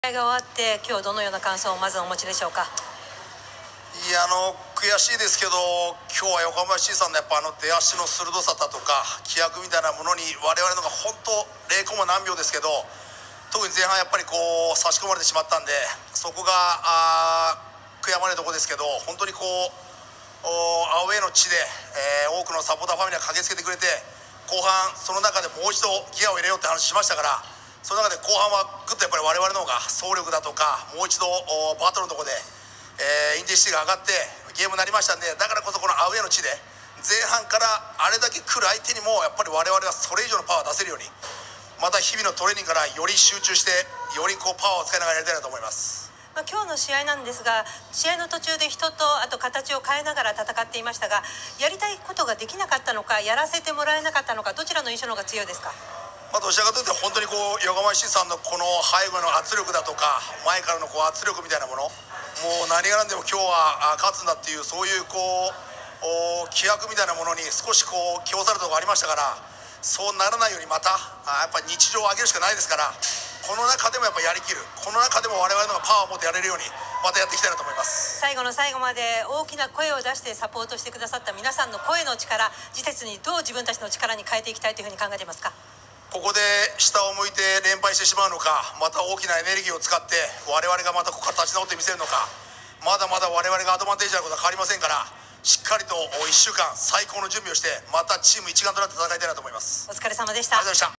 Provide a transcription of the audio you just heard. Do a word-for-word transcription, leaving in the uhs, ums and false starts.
試合が終わって今日どのような感想をまずお持ちでしょうか。 いや、あの悔しいですけど、今日は横浜 エフシー さんのやっぱあの出足の鋭さだとか気迫みたいなものに我々のが本当ゼロコマ何秒ですけど、特に前半やっぱりこう差し込まれてしまったんで、そこがあ悔やまれるところですけど、本当にこうアウェーの地で、えー、多くのサポーターファミリーが駆けつけてくれて、後半その中でもう一度ギアを入れようって話しましたから、その中で後半はぐっとやっぱり我々の方が走力だとかもう一度バトルのところで、えー、インテンシティが上がってゲームになりましたんで、だからこそこのアウェーの地で前半からあれだけ来る相手にもやっぱり我々はそれ以上のパワーを出せるように、また日々のトレーニングからより集中してよりこうパワーを使いながらやりたいなと思います。 まあ、今日の試合なんですが、試合の途中で人とあと形を変えながら戦っていましたが、やりたいことができなかったのかやらせてもらえなかったのか、どちらの印象の方が強いですか。 まあ、どちらかというと本当にこう横浜 エフシー さんのこの背後の圧力だとか前からのこう圧力みたいなもの、もう何が何でも今日は勝つんだっていう、そういうこう気迫みたいなものに少しこう気をされたところがありましたから、そうならないようにまたやっぱり日常を上げるしかないですから、この中でもやっぱやりきる、この中でも我々のがパワーを持ってやれるようにまたやっていきたいなと思います。 最後の最後まで大きな声を出してサポートしてくださった皆さんの声の力、次節にどう自分たちの力に変えていきたいというふうに考えていますか。 ここで下を向いて連敗してしまうのか、また大きなエネルギーを使って我々がまたここから立ち直ってみせるのか、まだまだ我々がアドバンテージあることは変わりませんから、しっかりといっしゅうかん最高の準備をしてまたチーム一丸となって戦いたいなと思います。 お疲れ様でした。 ありがとうございました。